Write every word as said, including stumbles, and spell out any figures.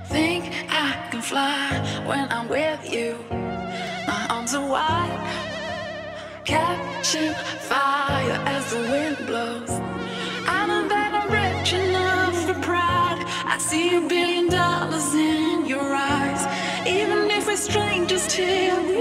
Think I can fly when I'm with you. My arms are wide, catching fire as the wind blows. I know that I'm rich enough for pride. I see a billion dollars in your eyes. Even if we're strangers till we